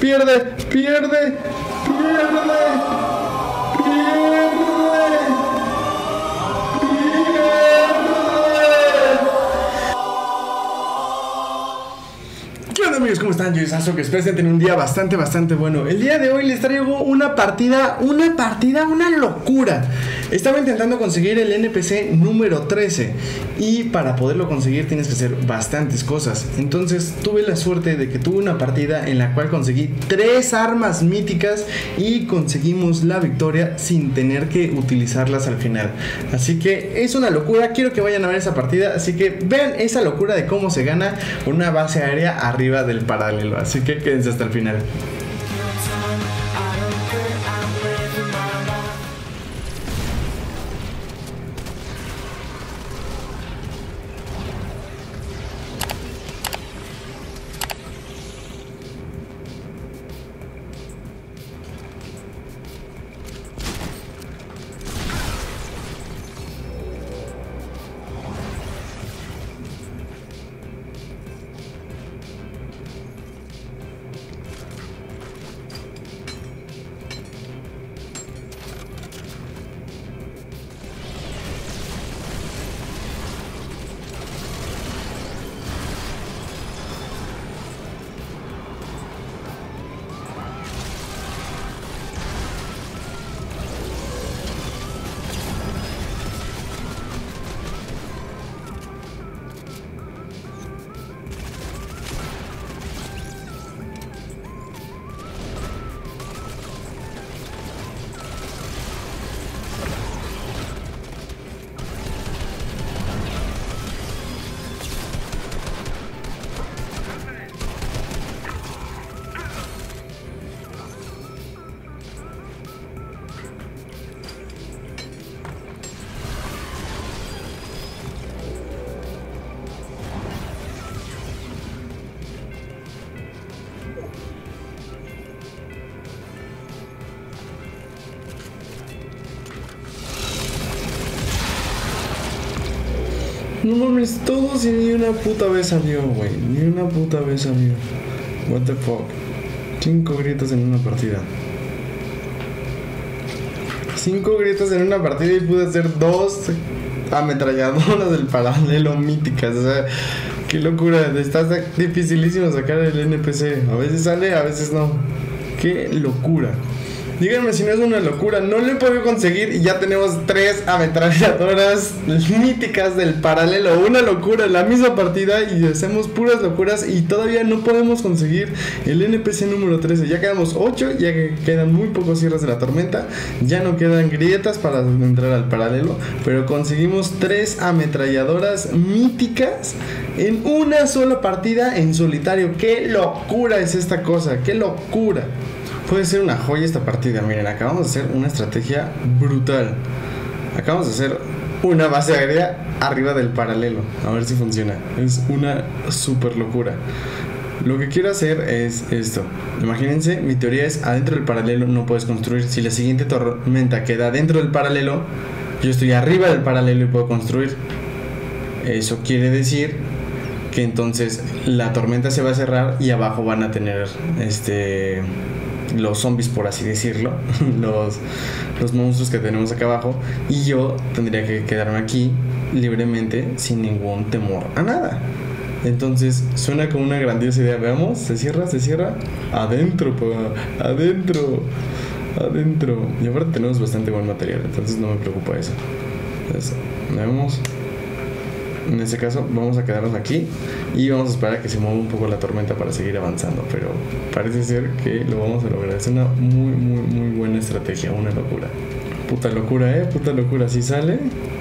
pierde, pierde, pierde. Amigos, ¿cómo están? Yo soy Sasso, que espero que tengan un día bastante bueno. El día de hoy les traigo una partida, una locura. Estaba intentando conseguir el NPC número 13 y para poderlo conseguir tienes que hacer bastantes cosas. Entonces tuve la suerte de que tuve una partida en la cual conseguí 3 armas míticas y conseguimos la victoria sin tener que utilizarlas al final. Así que es una locura, quiero que vayan a ver esa partida. Así que vean esa locura de cómo se gana con una base aérea arriba del paralelo. Así que quédense hasta el final. No mames, todos y ni una puta vez salió, güey. Ni una puta vez salió. What the fuck. 5 grietas en una partida. 5 grietas en una partida y pude hacer 2 ametralladoras del paralelo míticas. O sea, qué locura. Está dificilísimo sacar el NPC. A veces sale, a veces no. Qué locura. Díganme si no es una locura. No lo he podido conseguir y ya tenemos 3 ametralladoras míticas del paralelo. Una locura, la misma partida y hacemos puras locuras y todavía no podemos conseguir el NPC número 13. Ya quedamos 8, ya que quedan muy pocos cierres de la tormenta. Ya no quedan grietas para entrar al paralelo, pero conseguimos 3 ametralladoras míticas en una sola partida en solitario. ¡Qué locura es esta cosa! ¡Qué locura! Puede ser una joya esta partida. Miren, acabamos de hacer una estrategia brutal. Acabamos de hacer una base aérea arriba del paralelo. A ver si funciona. Es una super locura. Lo que quiero hacer es esto. Imagínense, mi teoría es: adentro del paralelo no puedes construir. Si la siguiente tormenta queda dentro del paralelo, yo estoy arriba del paralelo y puedo construir. Eso quiere decir que entonces la tormenta se va a cerrar y abajo van a tener los zombies, por así decirlo, los monstruos que tenemos acá abajo, y yo tendría que quedarme aquí libremente sin ningún temor a nada. Entonces suena como una grandiosa idea. Veamos, se cierra, adentro, adentro. Y aparte tenemos bastante buen material, entonces no me preocupa eso. Entonces, veamos. En ese caso vamos a quedarnos aquí y vamos a esperar a que se mueva un poco la tormenta para seguir avanzando, pero parece ser que lo vamos a lograr. Es una muy buena estrategia, una locura. Puta locura, si sale.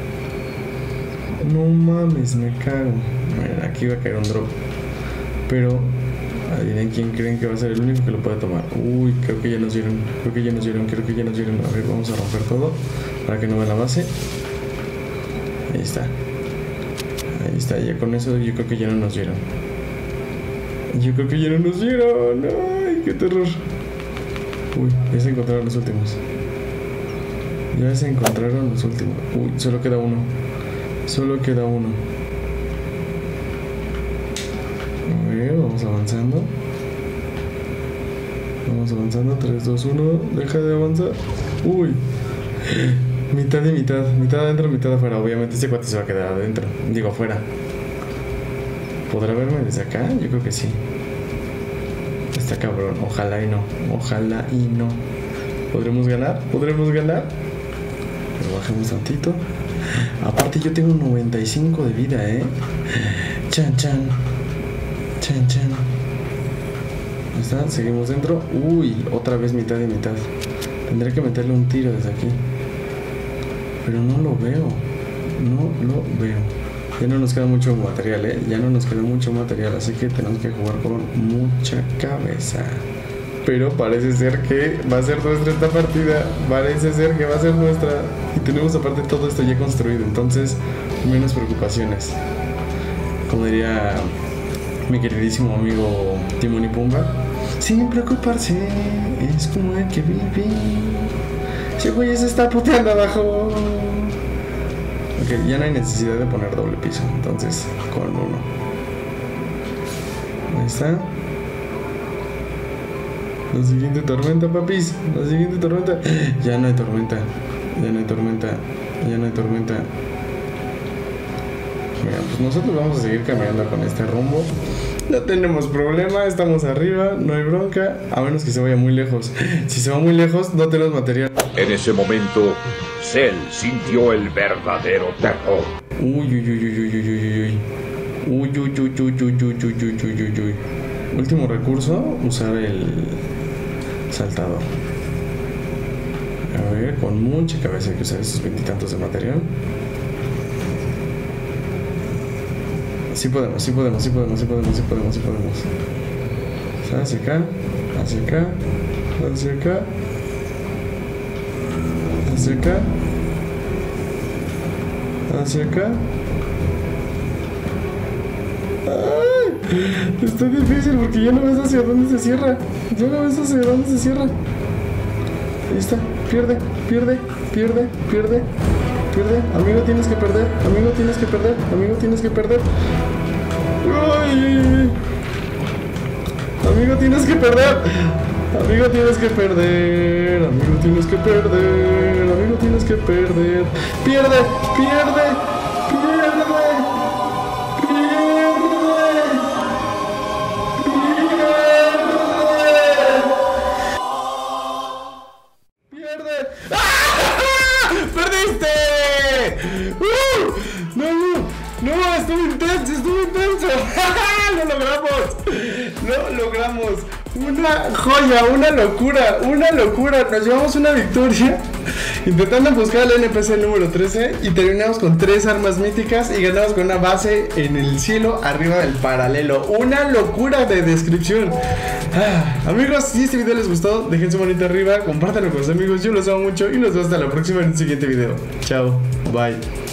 No mames, me cago. Miren, aquí va a caer un drop, pero adivinen quién creen que va a ser el único que lo puede tomar. Uy, creo que ya nos dieron. A ver, vamos a romper todo para que no vean la base. Ahí está, ya con eso yo creo que ya no nos dieron. Ay, qué terror. Uy, ya se encontraron los últimos. Uy, solo queda uno. A ver, vamos avanzando. Vamos avanzando. 3, 2, 1. Deja de avanzar. Uy. Mitad y mitad. Mitad adentro, mitad afuera. Obviamente este cuate se va a quedar adentro. Digo, afuera. ¿Podrá verme desde acá? Yo creo que sí. Está cabrón. Ojalá y no. Ojalá y no. ¿Podremos ganar? ¿Podremos ganar? Pero bajemos tantito. Aparte yo tengo 95 de vida, Chan, chan. Chan, chan. Ahí está, seguimos dentro. Uy, otra vez mitad y mitad. Tendré que meterle un tiro desde aquí. Pero no lo veo. No lo veo. Ya no nos queda mucho material, Ya no nos queda mucho material. Así que tenemos que jugar con mucha cabeza. Pero parece ser que va a ser nuestra esta partida. Parece ser que va a ser nuestra. Y tenemos aparte todo esto ya construido. Entonces, menos preocupaciones. Como diría mi queridísimo amigo Timón y Pumba, sin preocuparse, es como el que vive. Ese güey se está puteando abajo. Ok, ya no hay necesidad de poner doble piso. Entonces, con uno. Ahí está. La siguiente tormenta, papis. La siguiente tormenta. Ya no hay tormenta. Ya no hay tormenta. Ya no hay tormenta. Mira, pues nosotros vamos a seguir caminando con este rumbo. No tenemos problema, estamos arriba, no hay bronca. A menos que se vaya muy lejos. Si se va muy lejos, no tenemos material. En ese momento, Cell sintió el verdadero terror. Uy, uy, uy, uy, uy, uy, uy, uy. Uy, uy, uy, uy, uy, uy, uy, uy, uy, uy, uy. Último recurso, usar el saltador. A ver, con mucha cabeza hay que usar esos 20 y tantos de material. Sí podemos, sí podemos, sí podemos, sí podemos, sí podemos, sí podemos. Hacia acá, hacia acá, hacia acá, hacia acá, hacia acá. ¡Ay! Está difícil porque ya no ves hacia dónde se cierra. Ya no ves hacia dónde se cierra. Ahí está, pierde, pierde, pierde, pierde. Pierde, amigo tienes que perder, amigo tienes que perder, amigo tienes que perder. Uy. Amigo tienes que perder. Amigo tienes que perder. Amigo tienes que perder. Amigo tienes que perder. Pierde, pierde, pierde. No, estuvo intenso. Lo logramos. Lo logramos. Una joya, una locura. Nos llevamos una victoria intentando buscar el NPC número 13 y terminamos con 3 armas míticas y ganamos con una base en el cielo arriba del paralelo. Una locura de descripción. Amigos, si este video les gustó, dejen su manita arriba, compártanlo con sus amigos, yo los amo mucho y los veo hasta la próxima en un siguiente video. Chao, bye.